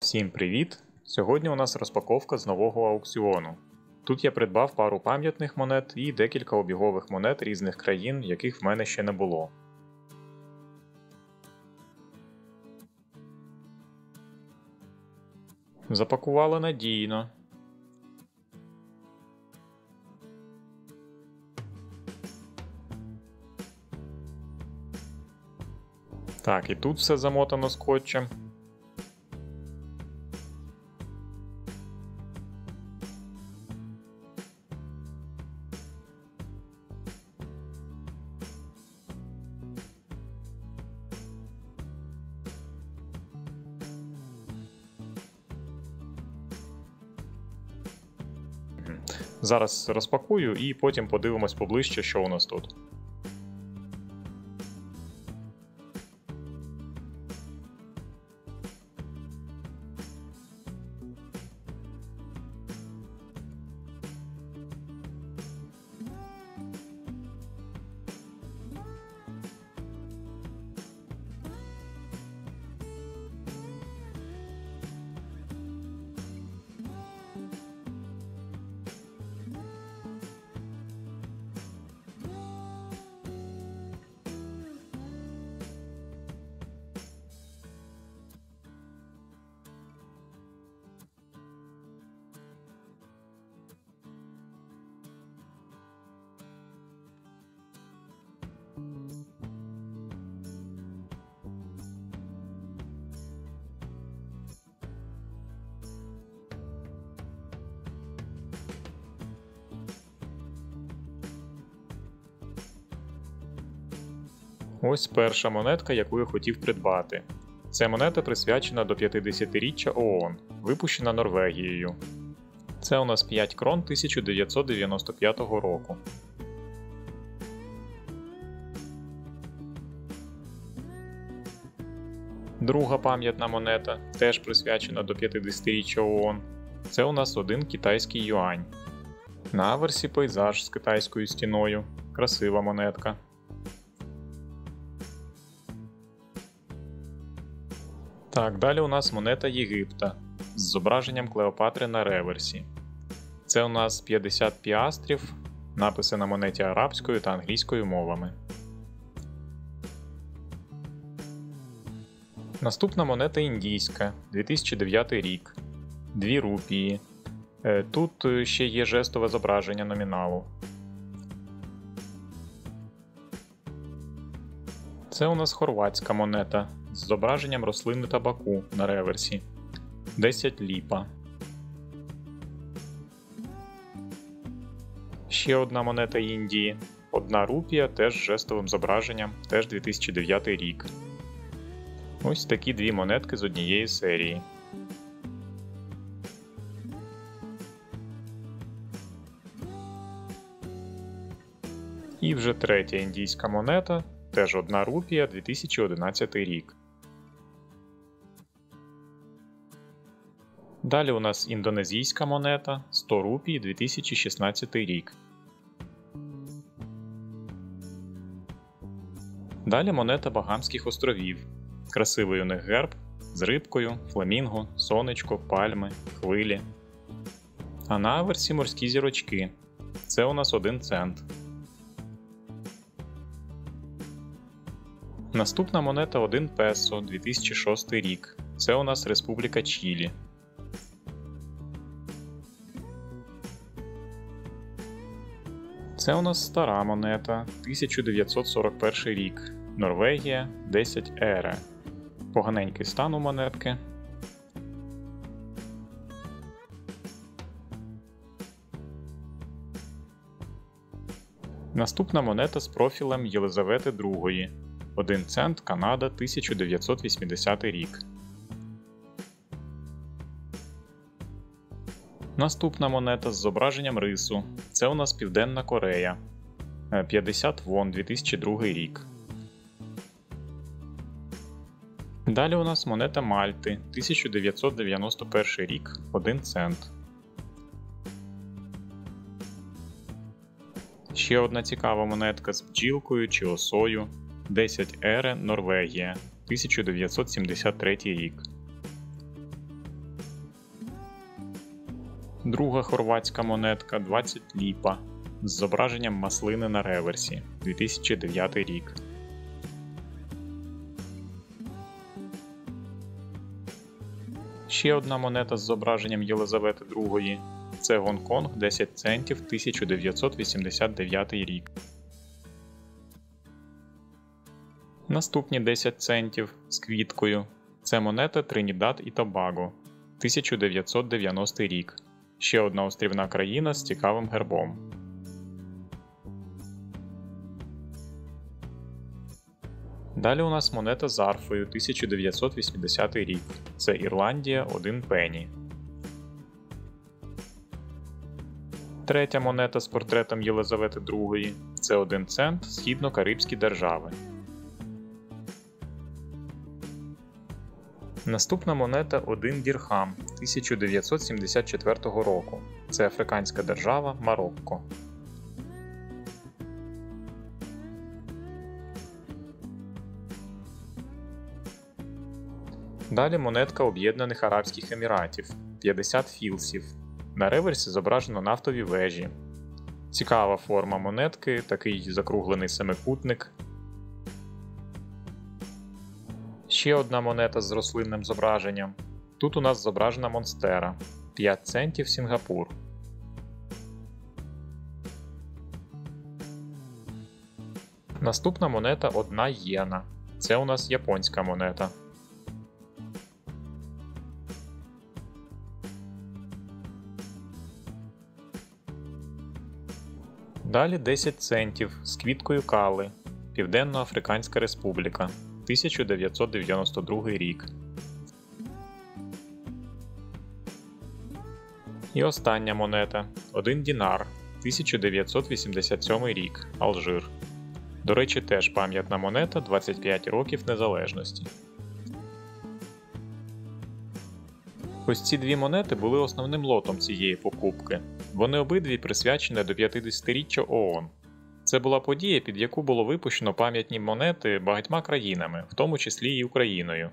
Всім привіт! Сьогодні у нас розпаковка з нового аукціону. Тут я придбав пару пам'ятних монет і декілька обігових монет різних країн, яких в мене ще не було. Запакували надійно. Так, і тут все замотано скотчем. Зараз розпакую і потім подивимось поближче, що у нас тут. Ось перша монетка, яку я хотів придбати. Ця монета присвячена до 50-річчя ООН, випущена Норвегією. Це у нас 5 крон 1995 року. Друга пам'ятна монета, теж присвячена до 50-річчя ООН. Це у нас 1 китайський юань. На аверсі пейзаж з китайською стіною. Красива монетка. Так, далі у нас монета Єгипта з зображенням Клеопатри на реверсі. Це у нас 50 піастрів, написи на монеті арабською та англійською мовами. Наступна монета індійська, 2009 рік. 2 рупії. Тут ще є жестове зображення номіналу. Це у нас хорватська монета з зображенням рослини табаку на реверсі. 10 ліпа. Ще одна монета Індії. 1 рупія, теж з жестовим зображенням, теж 2009 рік. Ось такі 2 монетки з однієї серії. І вже третя індійська монета, теж 1 рупія, 2011 рік. Далі у нас індонезійська монета, 100 рупій, 2016 рік. Далі монета Багамських островів. Красивий у них герб з рибкою, фламінго, сонечко, пальми, хвилі. А на аверсі морські зірочки. Це у нас 1 цент. Наступна монета 1 песо, 2006 рік. Це у нас Республіка Чилі. Це у нас стара монета, 1941 рік. Норвегія, 10 ере. Поганенький стан у монетки. Наступна монета з профілем Єлизавети II. 1 цент, Канада, 1980 рік. Наступна монета з зображенням рису. Це у нас Південна Корея. 50 вон, 2002 рік. Далі у нас монета Мальти, 1991 рік, 1 цент. Ще одна цікава монетка з бджілкою чи осою. 10 ере, Норвегія, 1973 рік. Друга хорватська монетка 20 ліпа з зображенням маслини на реверсі, 2009 рік. Ще одна монета з зображенням Єлизавети II – це Гонконг 10 центів 1989 рік. Наступні 10 центів з квіткою – це монета Тринідад і Тобаго, 1990 рік. Ще одна острівна країна з цікавим гербом. Далі у нас монета з арфою 1980 рік. Це Ірландія 1 пенні. Третя монета з портретом Єлизавети II – це 1 цент Східно-Карибські держави. Наступна монета 1 дірхам 1974 року. Це африканська держава Марокко. Далі монетка Об'єднаних Арабських Еміратів 50 філсів. На реверсі зображено нафтові вежі. Цікава форма монетки, такий закруглений семикутник. Ще одна монета з рослинним зображенням. Тут у нас зображена монстера 5 центів Сінгапур. Наступна монета 1 єна. Це у нас японська монета. Далі 10 центів з квіткою кали. Південно-Африканська Республіка. 1992 рік. І остання монета 1 дінар 1987 рік. Алжир. До речі, теж пам'ятна монета 25 років незалежності. Ось ці дві монети були основним лотом цієї покупки. Вони обидві присвячені до 50-річчя ООН. Це була подія, під яку було випущено пам'ятні монети багатьма країнами, в тому числі і Україною.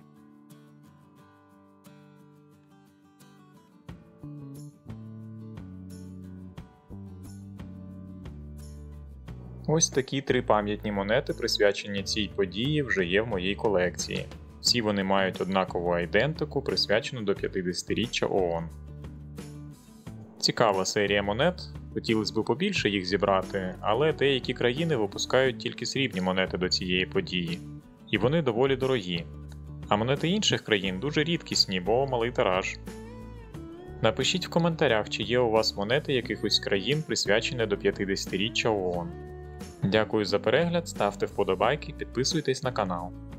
Ось такі 3 пам'ятні монети, присвячені цій події, вже є в моїй колекції. Всі вони мають однакову айдентику, присвячену до 50-річчя ООН. Цікава серія монет, хотілося б побільше їх зібрати, але деякі країни випускають тільки срібні монети до цієї події. І вони доволі дорогі. А монети інших країн дуже рідкісні, бо малий тираж. Напишіть в коментарях, чи є у вас монети якихось країн, присвячені до 50-річчя ООН. Дякую за перегляд, ставте вподобайки, підписуйтесь на канал.